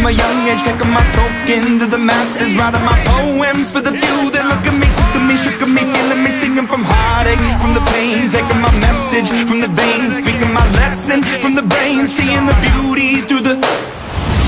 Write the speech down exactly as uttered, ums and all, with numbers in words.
from a young age, taking my soak into the masses, writing my poems for the few that look at me, took to me, shook at me, feeling me, singing from heartache, from the pain, taking my message from the veins, speaking my lesson from the brain, seeing the beauty through the